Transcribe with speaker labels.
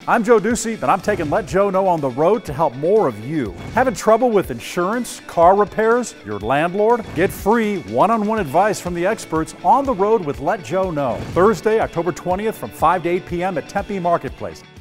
Speaker 1: I'm Joe Ducey, and I'm taking Let Joe Know on the road to help more of you. Having trouble with insurance, car repairs, your landlord? Get free one-on-one advice from the experts on the road with Let Joe Know. Thursday, October 20th from 5 to 8 p.m. at Tempe Marketplace.